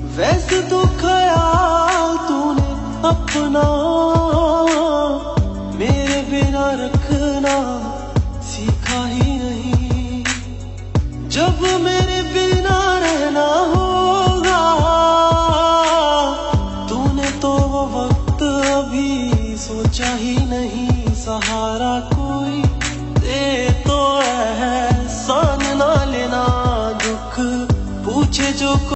वैसे तो ख्याल तूने अपना मेरे बिना रखना सीखा ही नहीं। जब मेरे बिना रहना होगा तूने तो वो वक्त अभी सोचा ही नहीं। सहारा कोई दे तो एहसान ना लेना, दुख पूछे जो